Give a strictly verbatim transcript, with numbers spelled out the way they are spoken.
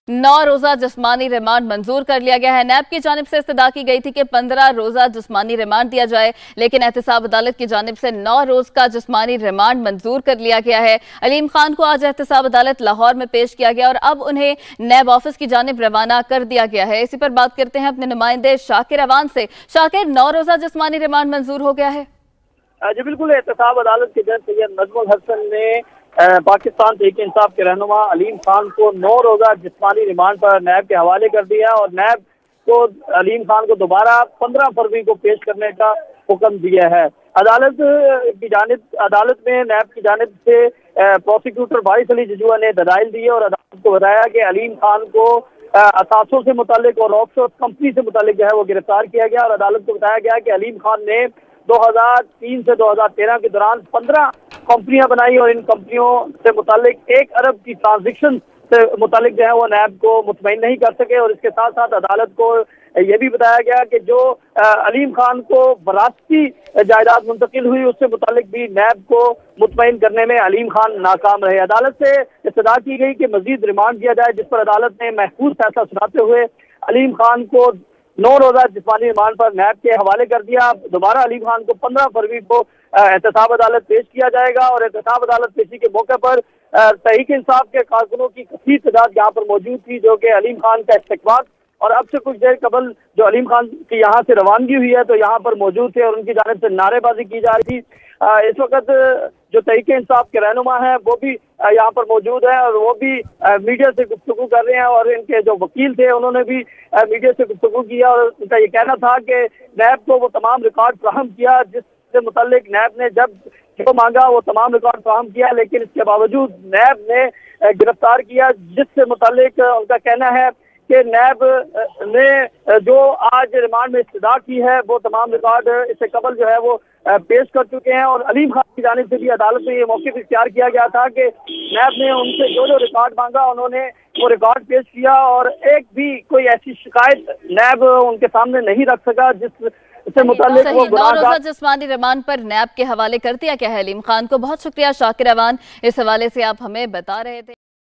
नौ रोजा जिस्मानी रिमांड मंजूर कर लिया गया है। नैब की जानिब से इस्तदा की गई थी कि पंद्रह रोजा जिस्मानी रिमांड दिया जाए, लेकिन एहतसाब अदालत की जानिब से नौ रोज का जिस्मानी रिमांड मंजूर कर लिया गया है। अलीम खान को आज एहतसाब अदालत लाहौर में पेश किया गया और अब उन्हें नैब ऑफिस की जानिब रवाना कर दिया गया है। इसी पर बात करते हैं अपने नुमाइंदे शाकिर अवान से। शाकिर, नौ रोजा जिस्मानी रिमांड मंजूर हो गया है? जी बिल्कुल, एहतसाब अदालत के जज सैयद नजमुल हसन ने पाकिस्तान तहरीक इंसाफ के रहनुमा अलीम खान को नौ रोजा जिस्मानी रिमांड पर नैब के हवाले कर दिया और नैब को अलीम खान को दोबारा पंद्रह फरवरी को पेश करने का हुक्म दिया है। अदालत की जानिब अदालत में नैब की जानिब से प्रोसिक्यूटर बारिश अली जजुआ ने दलाइल दिए और अदालत को बताया कि अलीम खान को असासों से मुतालिक और ऑफशोर कंपनी से मुतालिक जो है वो गिरफ्तार किया गया और अदालत को बताया गया कि अलीम खान ने दो हजार तीन से दो हजार तेरह के दौरान पंद्रह कंपनियां बनाई और इन कंपनियों से मुतालिक एक अरब की ट्रांजेक्शन से मुतालिक जो है वो नैब को मुतमईन नहीं कर सके। और इसके साथ साथ अदालत को यह भी बताया गया कि जो अलीम खान को वरासती जायदाद मुंतकिल हुई उससे मुतालिक भी नैब को मुतमईन करने में अलीम खान नाकाम रहे। अदालत से इस्तदा की गई कि मजीद रिमांड दिया जाए, जिस पर अदालत ने महफूज फैसला सुनाते हुए अलीम खान को नौ रोजा जिस्मानी रिमांड पर नैब के हवाले कर दिया। दोबारा अलीम खान को पंद्रह फरवरी को एहतसाब अदालत पेश किया जाएगा और एहतसाब अदालत पेशी के मौके पर तहरीक इंसाफ के कारकुनों की कसीर तादाद यहाँ पर मौजूद थी, जो कि अलीम खान का इस्तकबाल और अब से कुछ देर कबल जो अलीम खान की यहाँ से रवानगी हुई है तो यहाँ पर मौजूद थे और उनकी जानिब से नारेबाजी की जा रही थी। इस वक्त जो तहरीक इंसाफ के रहनुमा हैं वो भी यहाँ पर मौजूद है और वो भी मीडिया से गुफ्तगू कर रहे हैं और इनके जो वकील थे उन्होंने भी मीडिया से गुफ्तगू किया और उनका ये कहना था कि नैब को वो तमाम रिकॉर्ड फ्राहम किया जिससे मुतालिक नैब ने जब जो मांगा वो तमाम रिकॉर्ड फ्राहम किया, लेकिन इसके बावजूद नैब ने गिरफ्तार किया, जिससे मुतालिक उनका कहना है कि नैब ने जो आज रिमांड में इस्तदा की है वो तमाम रिकॉर्ड इससे कबल जो है वो पेश कर चुके हैं। और अलीम खान की जानिब से भी अदालत में ये मौक़िफ़ इख्तियार किया गया था कि नैब ने उनसे जो जो रिकॉर्ड मांगा उन्होंने वो रिकॉर्ड पेश किया और एक भी कोई ऐसी शिकायत नैब उनके सामने नहीं रख सका जिस से मुतालिक वो नौ रोजा जिस्मानी रिमांड पर नैब के हवाले कर दिया गया है अलीम खान को। बहुत शुक्रिया शाकिर अवान, इस हवाले से आप हमें बता रहे थे।